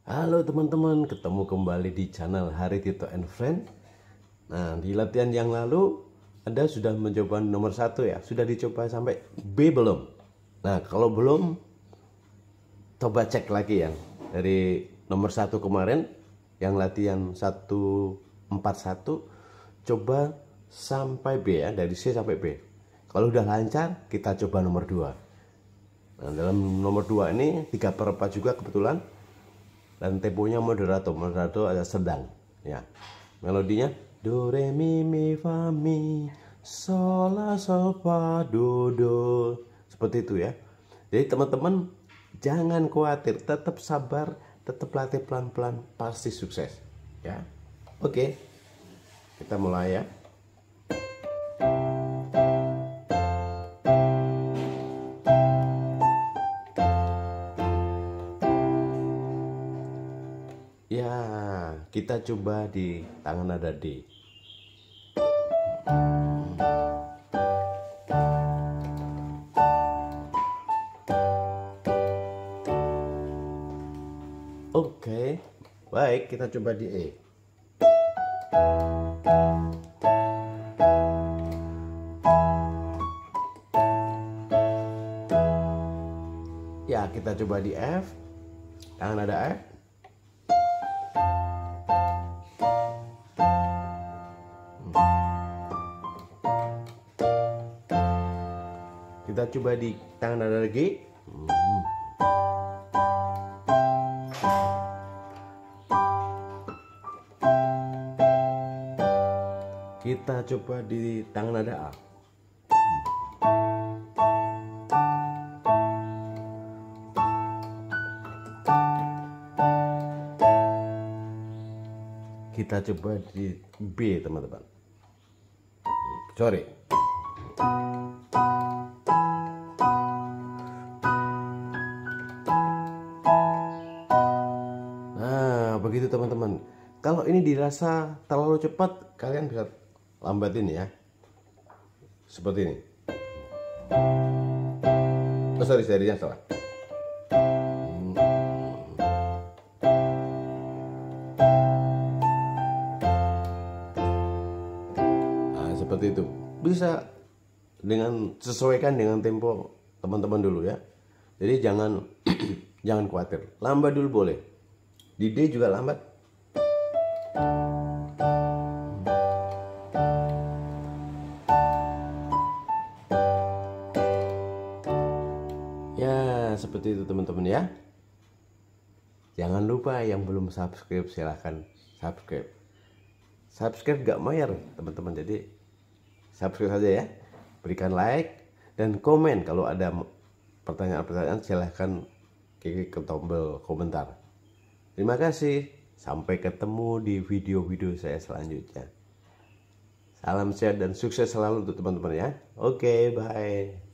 Halo teman-teman, ketemu kembali di channel Hari Tito and Friend. Nah, di latihan yang lalu Anda sudah mencoba nomor 1 ya. Sudah dicoba sampai B belum? Nah, kalau belum, coba cek lagi ya. Dari nomor 1 kemarin yang latihan 141, coba sampai B ya, dari C sampai B. Kalau udah lancar, kita coba nomor 2. Nah, dalam nomor 2 ini 3/4 juga kebetulan. Dan temponya moderato ada sedang ya. Melodinya do re mi mi fa mi sol la sol fa do do, seperti itu ya. Jadi teman-teman jangan khawatir, tetap sabar, tetap latih pelan-pelan, pasti sukses ya. Oke, kita mulai ya. Ya, kita coba di tangan nada D. Oke, baik, kita coba di E. Ya, kita coba di F. Tangan nada F. Kita coba di tangan nada G. Kita coba di tangan nada A. Kita coba di B, teman-teman. Sorry. Nah, begitu teman-teman. Kalau ini dirasa terlalu cepat, kalian bisa lambatin ya. Seperti ini. Oh, sorry, serinya salah. Nah, seperti itu. Bisa dengan sesuaikan dengan tempo teman-teman dulu ya. Jadi jangan jangan khawatir. Lambat dulu boleh. Di D juga lambat. Ya, seperti itu teman-teman ya. Jangan lupa yang belum subscribe silahkan subscribe. Subscribe gak bayar teman-teman, jadi subscribe saja ya. Berikan like dan komen kalau ada pertanyaan-pertanyaan, silahkan klik ke tombol komentar. Terima kasih. Sampai ketemu di video-video saya selanjutnya. Salam sehat dan sukses selalu untuk teman-teman ya. Oke, bye.